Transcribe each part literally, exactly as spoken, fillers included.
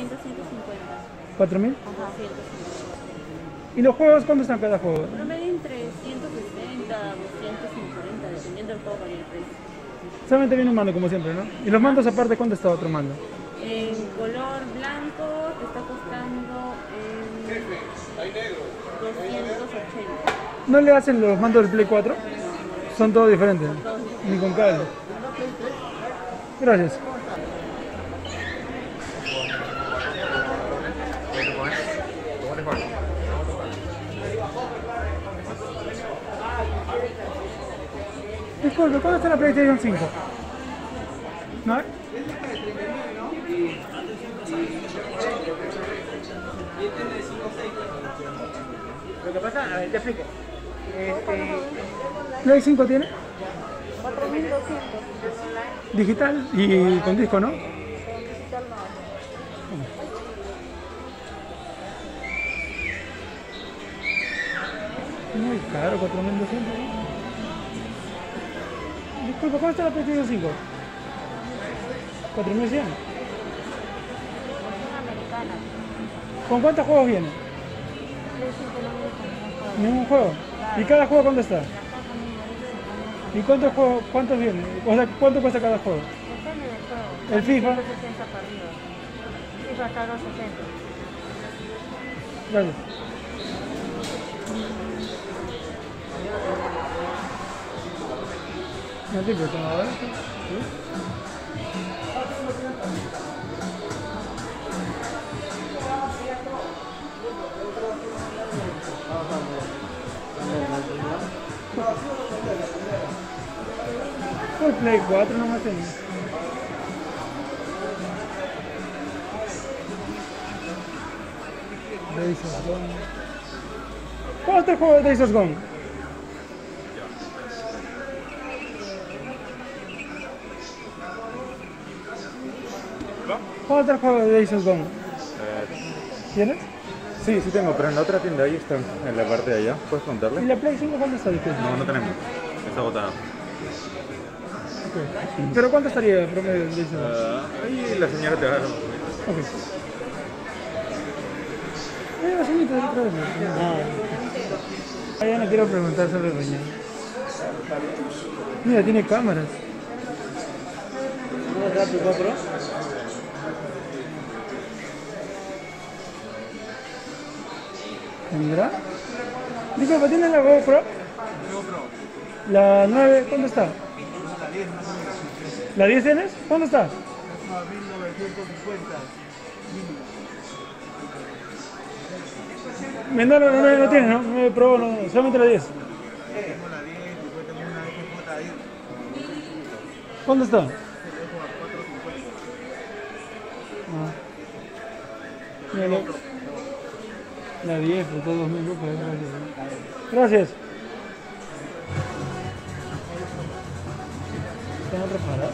cuatrocientos, ciento cincuenta. ¿cuatro mil? Ajá, ciento cincuenta. ¿Y los juegos cuánto están cada juego? Promedio entre ciento sesenta, doscientos cincuenta, dependiendo del juego varía el precio. Solamente viene un mando como siempre, ¿no? ¿Y los mandos aparte cuánto está otro mando? En color blanco te está costando en doscientos ochenta. ¿No le hacen los mandos del Play cuatro? Son todos diferentes, ni con cable. Gracias. Disculpe, ¿cuándo está la PlayStation cinco? ¿No? Lo que pasa, a ver, te explico. Este... ¿Play cinco tiene? cuatro mil doscientos. Digital y con disco, ¿no? Digital no. Muy caro, cuatro mil doscientos. Disculpa, ¿cómo está la PlayStation cinco? cuatro mil cien. Americana. ¿Con cuántos juegos viene? ¿Ningún juego? ¿Y cada juego cuánto está? ¿Y cuántos juegos, cuántos vienen? O sea, ¿cuánto cuesta cada juego? Depende del juego. El FIFA. ciento sesenta para arriba. FIFA está a doscientos sesenta. Gracias. No te preocupes, ¿no? El Play cuatro nomás tenía. Days of Gone. ¿Cuál es el juego de Days of Gone? ¿Cuál es el juego de Days of Gone? Eh, ¿Tienes? sí, sí tengo, pero en la otra tienda ahí está, en la parte de allá. ¿Puedes ¿Y contarle? la Play cinco cuánto está? Disculpe? No, no tenemos. Está agotada. Okay. ¿Pero cuánto estaría el promedio de Days of Gone? Uh, ahí la señora te va a dar. Ok. Eh, la señorita de otra vez. Ah, ya no quiero preguntar sobre Roña. Mira, tiene cámaras. ¿No es rápido, cuatro? ¿Tendrá? Disculpa, ¿tiene la GoPro? La nueve, ¿cuándo está? ¿La diez tienes? ¿Cuándo está? mil novecientos cincuenta. No, no, no, no tiene, ¿no? nueve Pro, no, no, solamente la diez. ¿Cuándo está? Ah. Mira, la, la diez, por todos dos mil lucas. Gracias. ¿Están otra parada?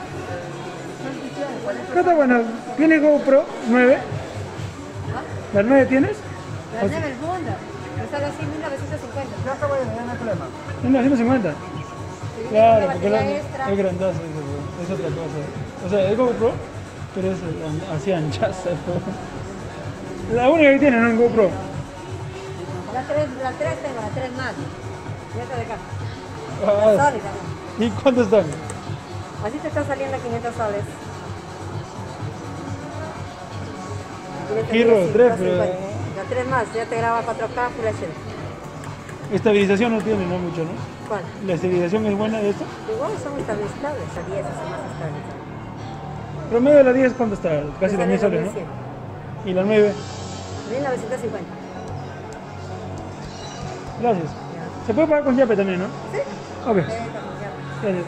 ¿Qué está buena? ¿Tiene GoPro nueve? ¿La nueve tienes? La nueva el mundo. Está así mil novecientos cincuenta. Ya está bueno, ya no hay problema. ¿mil novecientos cincuenta? Claro, porque la, extra. es grandazo, es, es otra cosa. O sea, es GoPro, pero es an- así anchaza. ¿no? La única que tiene, ¿no? En GoPro. La tres, la tres tengo, la tres más. Y esta de acá. Ah, La sólida. ¿y cuánto están? Así te está saliendo quinientos soles. Giro, tres, pero- La tres más, ya te graba cuatro K Full H D. Estabilización no tiene, no mucho, ¿no? ¿Cuál? ¿La estabilización es buena de esto? Igual son estabilizables, a diez son más estables. Promedio de la diez, ¿cuánto está? Casi Te dos mil sale soles, dos mil cien. ¿no? ¿Y la nueve? mil novecientos cincuenta. Gracias. Se puede pagar con Yape también, ¿no? ¿Sí? Ok, Eh, ya. gracias.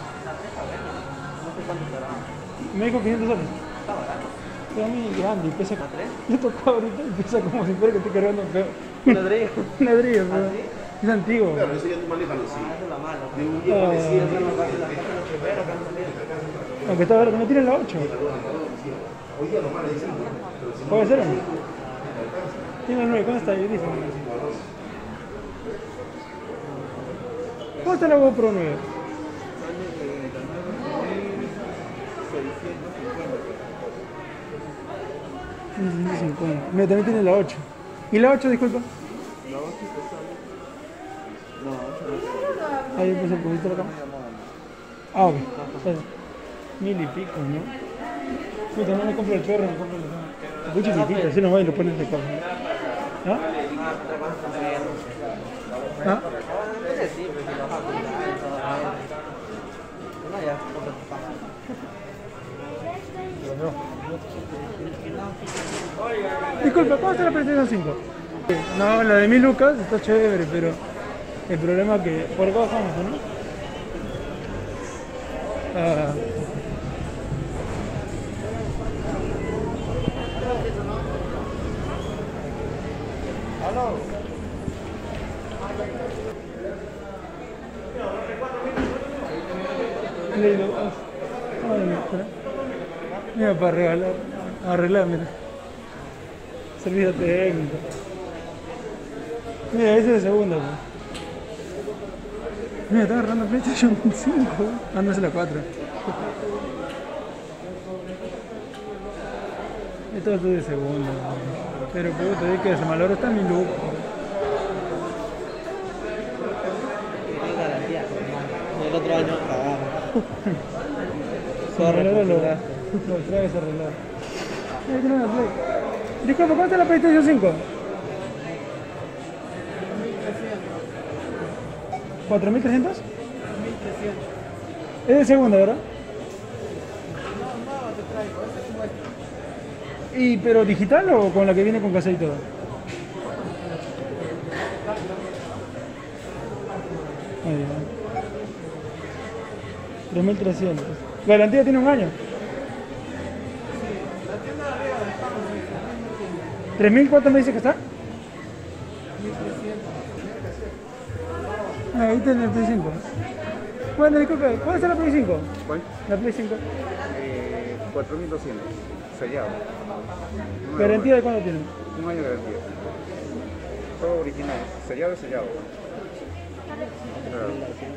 Me dijo quinientos soles. Pero a mí grande y pesa... Yo tocaba ahorita y pesa como si fuera que estoy cargando un feo. ¿Un ladrillo? Un ladrillo, pero es antiguo. Claro, eso ya tú manejas así. Ah, esa es la mala. De un día Ah. parecía, Esa es la parte de la casa de los choferos que han salido. Aunque está ahora que no tiene la ocho. hoy día normal dicen, pero si no, ¿Puede ser o no? Tiene la nueve, ¿cuándo está ahí? Dice. ¿Cómo está la GoPro nueve? ciento cincuenta. Mira, también tiene la ocho. ¿Y la ocho, disculpa? La ocho está bien. No, ocho no. Ahí puse un poquito la cama. Ah, ok. Espera. Mil y pico, ¿no? Puta, no me compro el perro, me compro el perro. Muy chiquitito, así nomás y lo pones de casa. ¿Ah? ¿Ah? Disculpa, ¿cómo está la PlayStation cinco? No, la de mil lucas está chévere, pero el problema es que por acá bajamos, ¿no? Ah. Play dos. Ay, no, espera. Mira, para regalar, arreglar, mira. Servicio técnico. Mira, ese es de segunda, pues. Mira, está agarrando PlayStation cinco. Ah, no es la cuatro. Esto es de segunda. Pero puto, es que se malogró está mi look. El otro año cagamos. Se malogró lo, lo traes a arreglar. Ahí tiene la Play. Disculpa, ¿cuánto es la PlayStation cinco? ¿cuatro mil trescientos? Es de segunda, ¿verdad? ¿Y pero digital o con la que viene con cassette y todo? Ahí va. tres mil trescientos. ¿Garantía tiene un año? ¿tres mil cuánto me dice que está? Ah, ahí tiene el Play cinco. Bueno, disculpe, ¿cuál es la Play cinco? ¿Cuál? La Play cinco. Eh, cuatro mil doscientos. Sellado. Nuevo. ¿Garantía de cuándo tiene? Un año de garantía. Todo original. Sellado y sellado. Claro.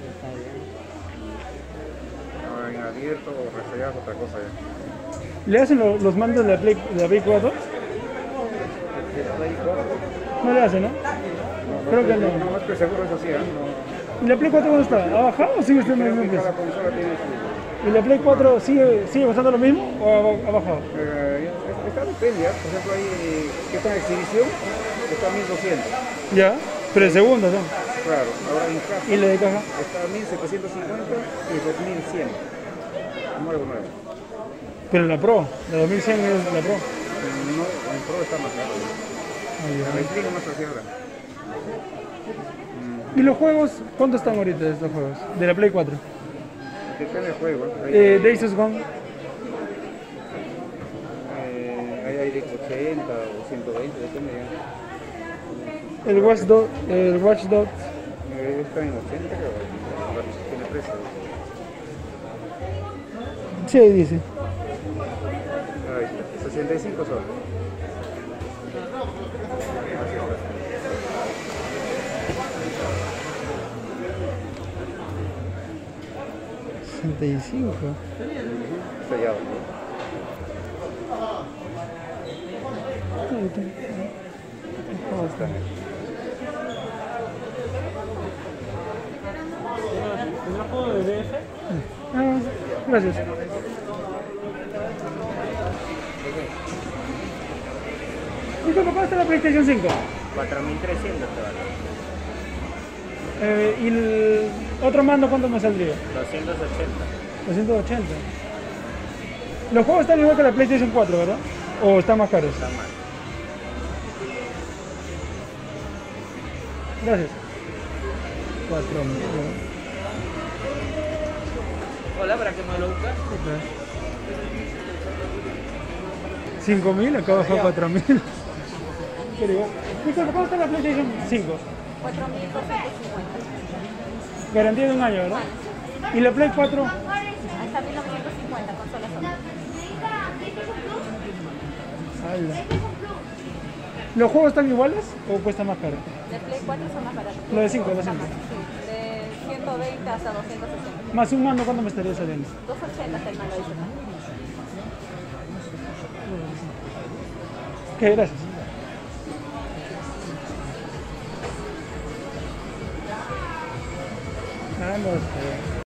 No, en abierto o resellado es otra cosa ya. ¿Le hacen lo- los mandos de la Play, de la Play cuatro? No le hacen, ¿no? Creo que no. No, es que seguro eso sí, ¿eh? No. ¿Y la Play cuatro dónde está? ¿Ha bajado o sigue estando en el Creo mismo que cada precio? consola tiene su... ¿Y la Play cuatro sigue, sigue costando lo mismo o ha, ha bajado? Eh, está depende, ¿eh? Por ejemplo, hay que está en exhibición, está a mil doscientos. Ya, pero de segunda, ¿no? Claro, ahora en caja ¿Y la de caja? está a mil setecientos cincuenta y dos mil cien. Nuevo, nuevo. Pero la Pro, la dos mil cien es la Pro. No, el Pro está más caro. Ahí La va. explico más preciada. ¿Y los juegos? ¿Cuánto están ahorita estos juegos? De la Play cuatro. Depende del juego. ¿eh? Hay, Eh, Days of Gone. eh, hay, hay de ochenta o ciento veinte, depende ya. El Watch Dogs. El Watch Dogs. Eh, está en ochenta, creo. Tiene precio. Sí, ahí dice. Ahí está, sesenta y cinco soles. sesenta y cinco. Sellado. Ahí está. ¿Cómo está? ¿Primer juego de D F? Ah, gracias. Disculpa, ¿cuánto está la PlayStation cinco? cuatro mil trescientos te vale. Eh, ¿Y el otro mando cuánto me saldría? doscientos ochenta. doscientos ochenta. Los juegos están igual que la PlayStation cuatro, ¿verdad? ¿O están más caros? Está mal. Gracias. cuatro mil. Hola, ¿para qué me lo buscas? cinco mil, acá bajó cuatro mil. Pero igual. Disculpa, ¿cómo está la PlayStation cinco? cuatro mil doscientos cincuenta. Garantía de un año, ¿verdad? ¿Y la Play cuatro? Hasta mil novecientos cincuenta consola Sony. Ala. ¿Los juegos están iguales o cuesta más caro? De Play cuatro son más baratos. Lo de cinco, lo de cinco. Sí, de ciento veinte hasta doscientos sesenta. Más un mando, ¿cuánto me estaría saliendo? doscientos ochenta hasta el mando adicional. Ok, gracias. Ah, no sé.